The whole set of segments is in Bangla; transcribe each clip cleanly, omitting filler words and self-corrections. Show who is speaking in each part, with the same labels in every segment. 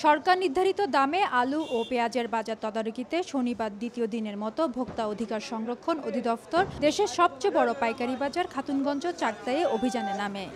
Speaker 1: সরকার নির্ধারিত দামে আলু ও পেঁয়াজের বাজার তদারকিতে শনিবার দ্বিতীয় দিনের মতো ভোক্তা অধিকার সংরক্ষণ অধিদপ্তর দেশের সবচেয়ে বড় পাইকারি বাজার খাতুনগঞ্জ চাকদায়ে অভিযানে নামে।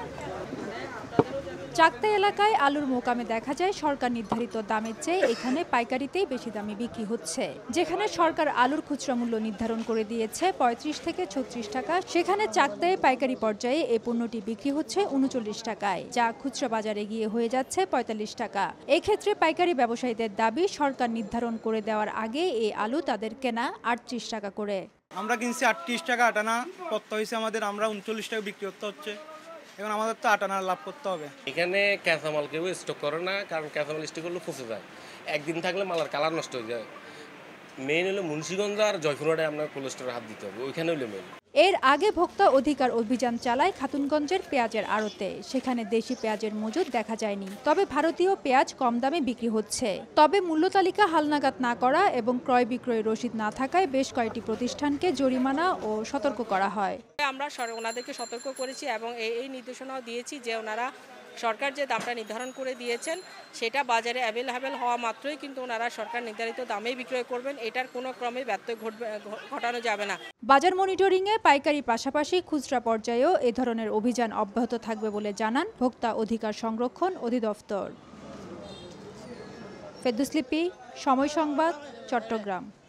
Speaker 1: চাকদা এলাকায় আলুর মোকামে দেখা যায় সরকার নির্ধারিত দামের চেয়ে এখানে পাইকারিতেই বেশি দামে বিক্রি হচ্ছে। যেখানে সরকার আলুর খুচরা মূল্য নির্ধারণ করে দিয়েছে ৩৫ থেকে ৩৬ টাকা, সেখানে চাকদায়ে পাইকারি পর্যায়ে এই পণ্যটি বিক্রি হচ্ছে ৩৯ টাকায়, যা খুচরা বাজারে গিয়ে হয়ে যাচ্ছে ৪৫ টাকা। এক্ষেত্রে পাইকারি ব্যবসায়ীদের দাবি সরকার নির্ধারণ করে দেওয়ার আগে এই আলু তাদের কেনা ৩৮ টাকা করে।
Speaker 2: আমরা কিনছি ৩৮ টাকা, আটানা করতে হয়েছে আমাদের, আমরা ৩৯ টাকা বিক্রি করতে হচ্ছে। এখন আমাদের তো আটানার লাভ করতে হবে।
Speaker 3: এখানে কাঁচামাল কেউ স্টক করে না, কারণ কাঁচামাল স্টক করলে পচে যায়, একদিন থাকলে মালার কালার নষ্ট হয়ে যায়। মেইন হলো মুন্সিগঞ্জ আর জয়পুরহাটে আপনার কোল্ড স্টোরে হাত দিতে হবে, ওইখানে হলো মেইন।
Speaker 1: এর আগে ভোক্তা অধিকার অভিযান চালায় খাতুনগঞ্জের পেঁয়াজের আড়তে। সেখানে দেশি পেঁয়াজের মজুদ দেখা যায়নি, তবে ভারতীয় পেঁয়াজ কম দামে বিক্রি হচ্ছে। তবে মূল্য তালিকা হালনাগাদ না করা এবং ক্রয় বিক্রয় রসিদ না থাকায় বেশ কয়েকটি প্রতিষ্ঠানকে জরিমানা ও সতর্ক করা হয়।
Speaker 4: আমরা ওনাদেরকে সতর্ক করেছি এবং এই নির্দেশনাও দিয়েছি যে ওনারা সরকার যে দামটা নির্ধারণ করে দিয়েছেন সেটা বাজারে অ্যাভেলেবেল হওয়া মাত্রই কিন্তু ওনারা সরকার নির্ধারিত দামেই বিক্রয় করবেন। এটার কোনো ক্রমে ব্যত্যয় ঘটানো যাবে না।
Speaker 1: বাজার মনিটরিংয়ে পাইকারি পাশাপাশি খুচরা পর্যায়েও এ ধরনের অভিযান অব্যাহত থাকবে বলে জানান ভোক্তা অধিকার সংরক্ষণ অধিদপ্তর। ফেরদৌস লিপি, সময় সংবাদ, চট্টগ্রাম।